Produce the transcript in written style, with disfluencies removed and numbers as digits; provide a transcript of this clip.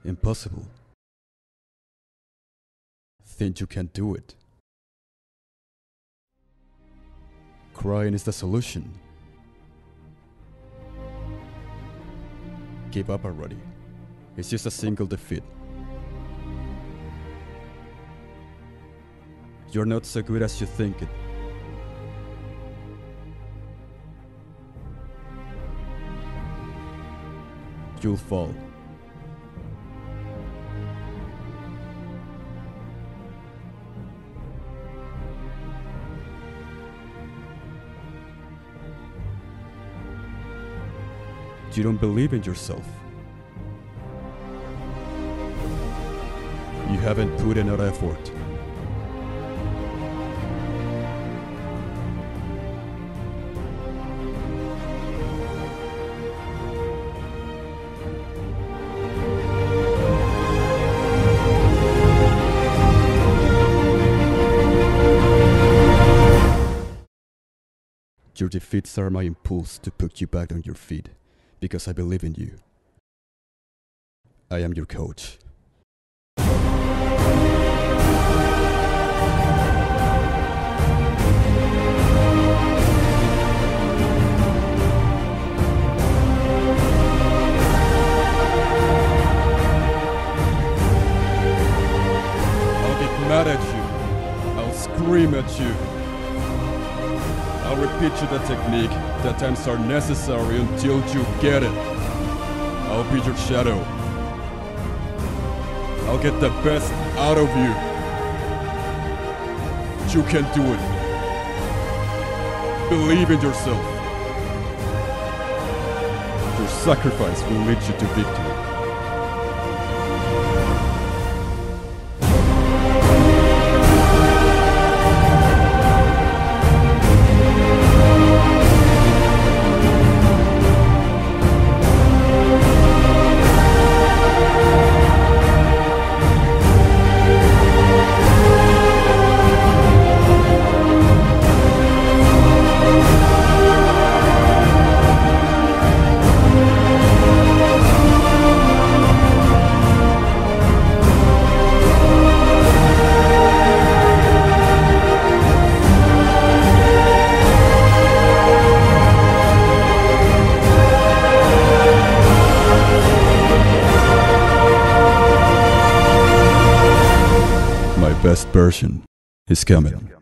Impossible. Think you can do it. Crying is the solution. Give up already. It's just a single defeat. You're not so good as you think it. You'll fall. You don't believe in yourself. You haven't put enough effort. Your defeats are my impulse to put you back on your feet, because I believe in you. I am your coach. I'll get mad at you. I'll scream at you. I'll repeat you the technique that times are necessary until you get it. I'll be your shadow. I'll get the best out of you. You can do it. Believe in yourself. Your sacrifice will lead you to victory. My best version is coming.